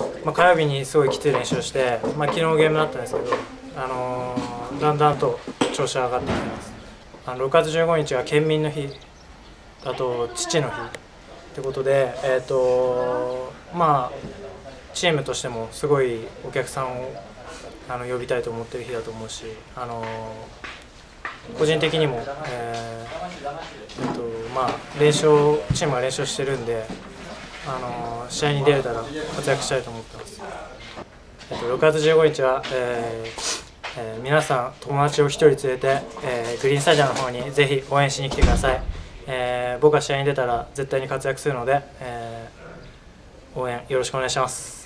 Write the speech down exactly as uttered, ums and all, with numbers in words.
まあ、火曜日にすごいきつい練習をして、まあ、昨日ゲームだったんですけど、あのー、だんだんと調子が上がってきてます。あのろくがつじゅうごにちは県民の日、あと父の日ってことで、えーとまあ、チームとしてもすごいお客さんをあの呼びたいと思ってる日だと思うし、あのー、個人的にも、えーえーとまあ、練習チームが練習してるんで、あのー、試合に出れたら活躍したいと思ってます。えーとろくがつじゅうごにちは、えーえー、皆さん友達をひとり連れて、えー、グリーンスタジアムの方にぜひ応援しに来てください。えー、僕が試合に出たら絶対に活躍するので、えー、応援よろしくお願いします。